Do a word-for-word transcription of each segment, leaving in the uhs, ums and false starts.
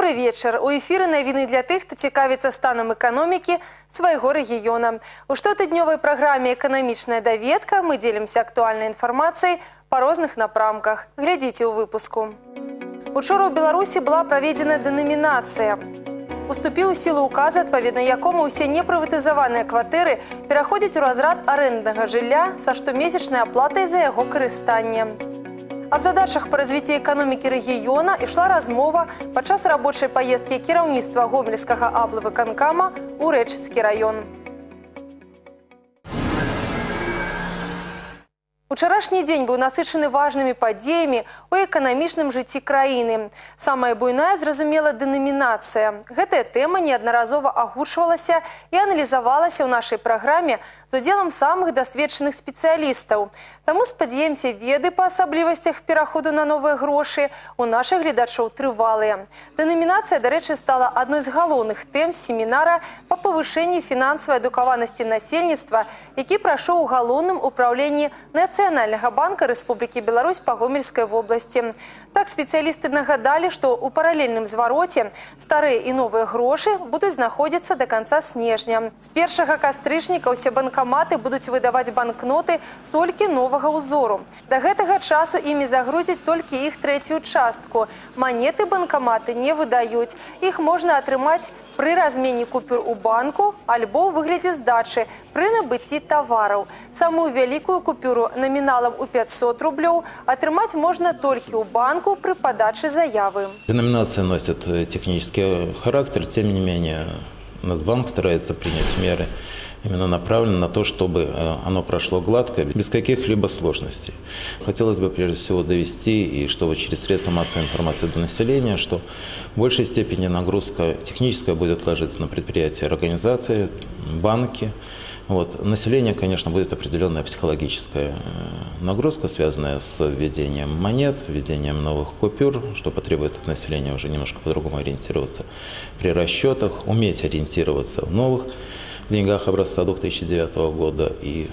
Добрый вечер. У эфіры навіны для тых, хто цікавіцца станам эканомікі свайго рэгіёна. У штотыднёвай праграме «Эканамічная даведка» мы дзелімся актуальнай інфармацыяй па розных напрамках. Глядзіце ў выпуску. Учора ў Беларусі была праведзена дэнамінацыя. Уступіў у сілу указа, адпаведна якому ўсе непрыватызаваныя кватэры пераходзяць у разрад арэнднага жылля са штомесячнай аплатай за яго карыстанне. Аб задачах па развіцці эканомікі рэгіёна ішла размова падчас рабочай паездкі кіраўніцтва гомельскага аблвыканкама ў Рэчыцкі раён. Учарашні дзень быў насычаны важнымі падзеямі ў эканамічным жыцці краіны. Самая буйная, зразумела, дэнамінацыя. Гэтая тэма неаднаразова агучвалася і аналізавалася ў нашай праграме з удзелам самых дасведчаных спецыялістаў. Таму спадзяемся, веды па асаблівасцях пераходу на новыя грошы у нашых гледачоў трывалыя. Дэнамінацыя, дарэчы, стала адной з галоўных тэм семінара па павышэнні фінансавай адукаванасці насельніцтва, які прайшоў у галоўным управленні Нацыянальнага банка Рэспублікі Беларусь па Гомельскай вобласці. Так спецыялісты нагадалі, што ў паралельным звароце старыя і новыя грошы будуць знаходзіцца да канца снежня. З першага кастрычніка ўсе банкаматы будуць выдаваць банкноты толькі новага ўзору. Да гэтага часу імі загрузяць толькі іх трэцюю частку. Манеты банкаматы не выдаюць. Іх можна атрымаць пры размене купюр у банку альбо ў выглядзе здачы пры набыцці тавараў. Самую вялікую купюру номиналом у пятьсот рублей отрымать можно только у банку при подаче заявы. Деноминация носит технический характер, тем не менее Нацбанк старается принять меры, именно направленные на то, чтобы оно прошло гладко, без каких-либо сложностей. Хотелось бы прежде всего довести, и чтобы через средства массовой информации до населения, что в большей степени нагрузка техническая будет ложиться на предприятия, организации, банки. Вот. Население, конечно, будет определенная психологическая нагрузка, связанная с введением монет, введением новых купюр, что потребует от населения уже немножко по-другому ориентироваться при расчетах, уметь ориентироваться в новых деньгах образца две тысячи девятого года и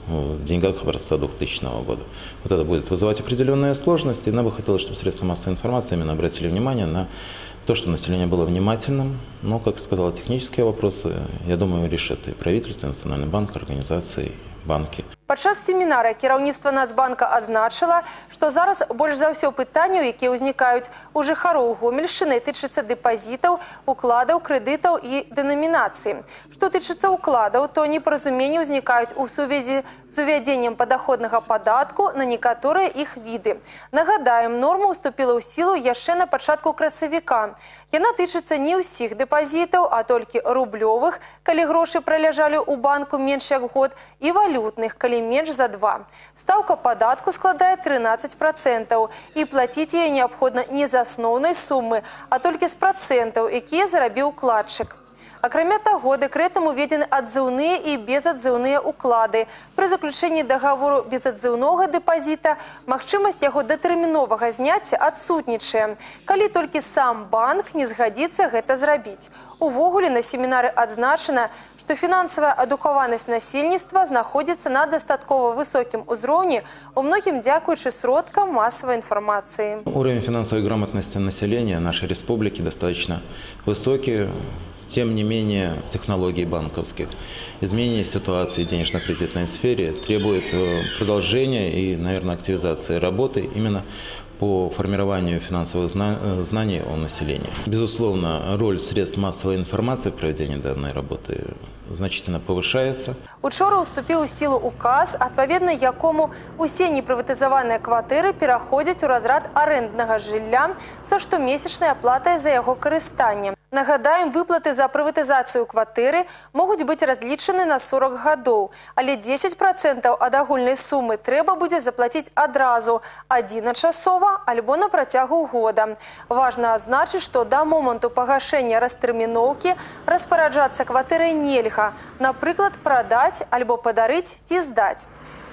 в деньгах образца двухтысячного года. Вот это будет вызывать определенные сложности, и нам бы хотелось, чтобы средства массовой информации именно обратили внимание на то, что население было внимательным, но, как сказала, технические вопросы, я думаю, решат и правительство, и Национальный банк, организации, банки. Падчас семінара кіраўніцтва Нацбанка адзначыла, што зараз больш за ўсё пытанняў, якія ўзнікаюць у жыхароў Гомельшчыны, тычыцца дэпазітаў, укладаў, крэдытаў і дэнамінацыі. Што тычыцца укладаў, то непаразуменні ўзнікаюць у сувязі з увядзеннем падаходнага падатку на некаторыя іх віды. Нагадаем, норма ўступіла ў сілу яшчэ на пачатку красавіка. Яна тычыцца не ўсіх дэпазітаў, а толькі рублёвых, калі грошы праляжалі ў банку менш як год, і валютных, калі менш за два. Стаўка падатку складае трынаццаць працэнтаў, і плаціць яе неабходна не з асноўнай сумы, а толькі з працэнтаў, якія зарабіў укладчык. Акрамя таго, дэкрэтам уведзены адзыўныя і безадзыўныя уклады. Пры заключэнні дагавору безадзыўнога дэпазіта магчымасць яго датэрміновага зняцця адсутнічае, калі толькі сам банк не згадзіцца гэта зрабіць. Увогуле на семінары адзначана, што фінансавая адукаванасць насельніцтва знаходзіцца на дастаткова высокім узроўні, у многім дзякуючы сродкам массовой информации. Уровень финансовой грамотности населения нашей республики достаточно высокий. Тем не менее, технологии банковских, изменение ситуации в денежно-кредитной сфере требует продолжения и, наверное, активизации работы именно по формированию финансовых знаний у населения. Безусловно, роль средств массовой информации в проведении данной работы значительно повышается. Учора уступіў у сілу указ, адпаведна якому усе непрыватызаваныя кватэры пераходзяць у разрад арэнднага жылля са штомесячнай аплатай за яго карыстанне. Нагадаем, выплаты за прыватызацыю кватэры могуць быць разлічаны на сорок гадоў, але дзесяць працэнтаў ад агульнай сумы трэба будзе заплаціць адразу, адзіначасова альбо на працягу года. Важна адзначыць, што да моманту пагашэння растэрміноўкі распараджацца кватэрай нельга, напрыклад, прадаць альбо падарыць ці здаць.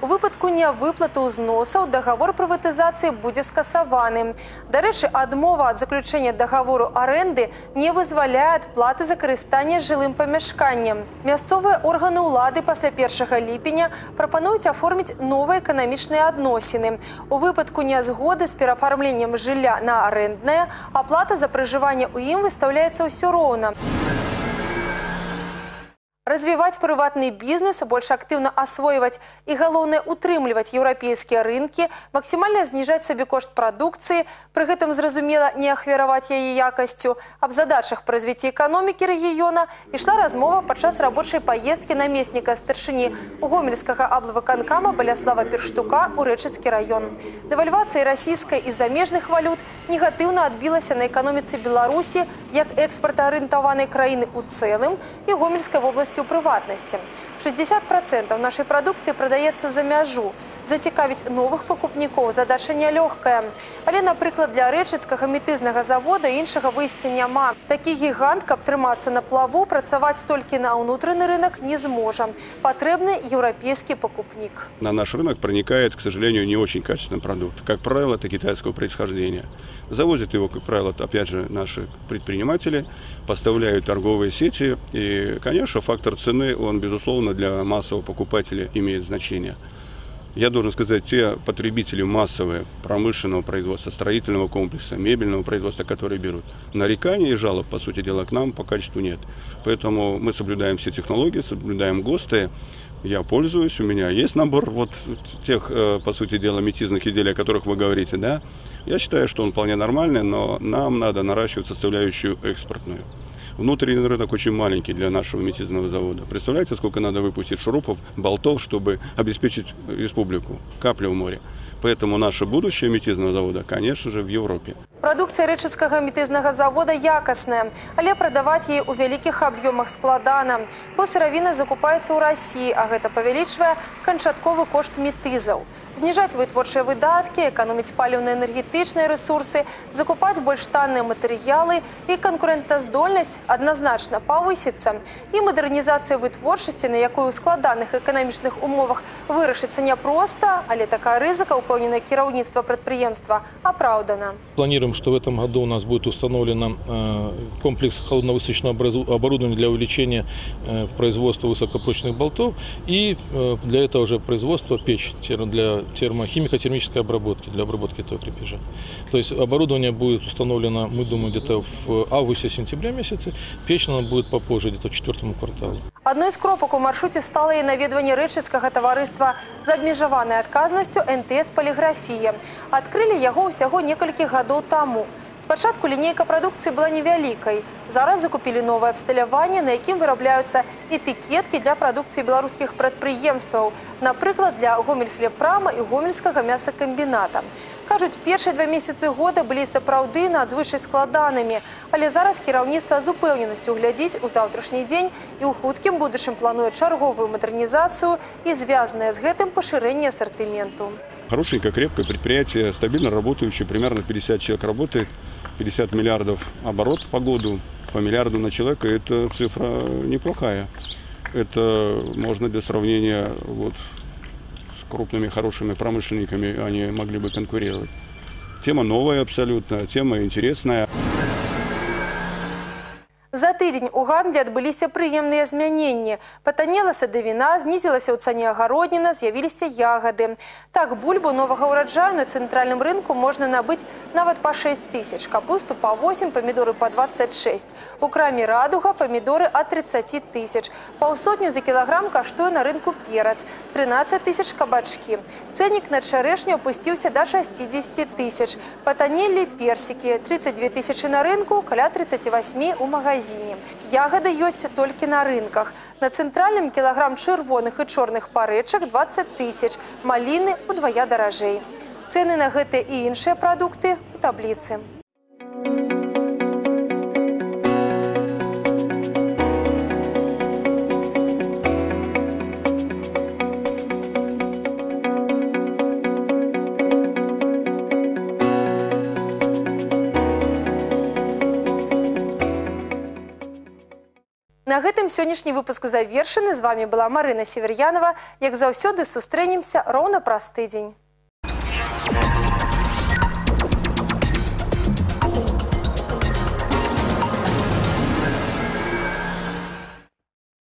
У выпадку нявыплаты ўзносаў дагавор прыватызацыі будзе скасаваны. Дарэчы, адмова ад заключэння дагавору арэнды не вызваляе ад платы за карыстанне жылым памяшканнем. Мясцовыя органы ўлады пасля першага ліпеня прапануюць аформіць новыя эканамічныя адносіны. У выпадку нязгоды з перафармленнем жылля на арэнднае аплата за пражыванне ў ім выстаўляецца ўсё роўна. Развивать прыватны бізнес, больш актыўна асвойваць і, галоўнае, утрымліваць еўрапейскія рынкі, максімальна зніжаць сабекошт прадукцыі, пры гэтым, зразумела, не ахвяраваць яе якасцю. Аб задачах па развіцці эканомікі рэгіёна ішла размова падчас рабочай паездкі намесніка старшыні гомельскага аблвыканкама Баляслава Перштука ў Рэчыцкі раён. Дэвальвацыя расійскай і замежных валют негатыўна адбілася на эканоміцы Беларусі як экспартаарыентаванай краіны ў цэлым і Гомельскай вобласці у прыватнасці. шестьдесят процентов нашай прадукцыі прадаецца за мяжу. Зацікавіць новых пакупнікоў задача нялёгкая. Але, напрыклад, для рэчыцкага метызнага завода іншага выйсця няма. Такі гігант, каб трымацца на плаву, працаваць толькі на ўнутраны рынок не зможа. Патрэбны еўрапейскі пакупнік. На наш рынок проникает, к сожалению, не очень качественный продукт. Как правило, это китайского происхождения. Завозят его, как правило, опять же, наши предприниматели, поставляют торговые сети. И, конечно, фактор цены, он, безусловно, для массового покупателя имеет значение. Я должен сказать, те потребители массовые промышленного производства, строительного комплекса, мебельного производства, которые берут, нареканий и жалоб, по сути дела, к нам по качеству нет. Поэтому мы соблюдаем все технологии, соблюдаем ГОСТы. Я пользуюсь, у меня есть набор вот тех, по сути дела, метизных изделий, о которых вы говорите, да. Я считаю, что он вполне нормальный, но нам надо наращивать составляющую экспортную. Внутренний рынок очень маленький для нашего метизного завода. Представляете, сколько надо выпустить шурупов, болтов, чтобы обеспечить республику? Капля в море. Поэтому наше будущее метизного завода, конечно же, в Европе. Прадукцыя рэчыцкага метызнага завода якасная, але прадаваць яе ў вялікіх аб'ёмах складана. Бо сыравіна закупаецца ў Расіі, а гэта павялічвае канчатковы кошт метызаў. Зніжаць вытворчыя выдаткі, эканоміць паліўна-энергетычныя рэсурсы, закупаць больш танныя матэрыялы і канкурэнтаздольнасць адназначна павысіцца. І мадэрнізацыя вытворчасці, на якой у складаных эканамічных умовах вырашыцца няпроста, але такая рызыка, упэўнена кіраўніцтва прадпрыемства, апраўдана. Планируем, что в этом году у нас будет установлен комплекс холодновысечного оборудования для увеличения производства высокопрочных болтов и для этого уже производства печь для термохимико-термической обработки, для обработки этого крепежа. То есть оборудование будет установлено, мы думаем, где-то в августе-сентябре месяце, печь она будет попозже, где-то в четвертому кварталу. Одной з кропак у маршруце стала і наведванне рэчыцкага таварыства з абмежаванай адказнасцю эн тэ эс «Паліграфія». Адкрылі яго ўсяго некалькі гадоў таму. Спачатку лінейка прадукцыі была невялікай. Зараз закупілі новае абсталяванне, на якім вырабляюцца этыкеткі для прадукцыі беларускіх прадпрыемстваў, напрыклад, для Гомельхлебпрама і Гомельскага мясакамбіната. Кажуць, першыя два месяцы года былі сапраўды надзвычай складанымі, але зараз кіраўніцтва з упэўненасцю глядзіць у заўтрашні дзень і ў хуткім будучым плануе чарговую мадэрнізацыю і звязанае з гэтым пашырэнне асартыменту. Хорошенькое, крепкое предприятие, стабильно работающее, примерно пятьдесят человек работает, пятьдесят миллиардов оборот по году, по миллиарду на человека, это цифра неплохая. Это можно для сравнения вот, с крупными хорошими промышленниками, они могли бы конкурировать. Тема новая абсолютно, тема интересная. За тыдзень у гандлі адбыліся прыемныя змяненні. Патанела садавіна, знізілася ў цане агародніна, з'явіліся ягады. Так, бульбу новага ўраджаю на цэнтральным рынку можна набыць нават па шэсць тысяч, капусту па восемь, памідоры па двадцать шесть. У краме «Радуга» памідоры ад тридцати тысяч. Паўсотню за кілаграм каштуе на рынку перац, тринадцать тысяч кабачкі. Цэннік на чарэшню опусціўся да шестидесяти тысяч. Патанелі персікі, тридцать две тысячи на рынку, каля тридцати восьми у магазине. Ягоды ёсць толькі на рынках. На цэнтральным кілаграм чырвоных і чорных парэчак двадцать тысяч, маліны удвая даражэй. Цэны на гэтыя і іншыя прадукты у табліцы. На гэтым сённяшні выпуск завершаны. З вами была Марына Северянова. Як заўсёды, сустрэнемся роўна праз тыдзень.